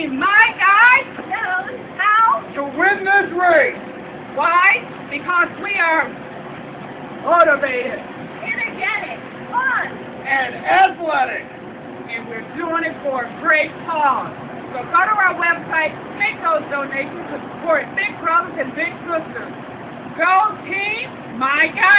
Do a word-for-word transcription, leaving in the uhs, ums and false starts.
team, my guys, knows how to win this race. Why? Because we are Motivated energetic, fun, and athletic. and we're doing it for a great cause. So go to our website, make those donations to support big brothers and big sisters. Go team, my guys.